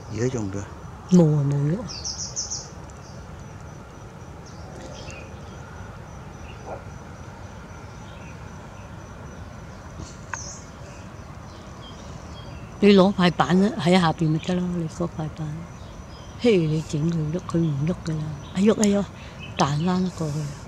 而家用咗？ 冇啊，冇喐。你攞塊板喺下邊咪得咯，你嗰塊板。嘿，你整佢喐，佢唔喐噶啦，喐一喐，彈翻過去。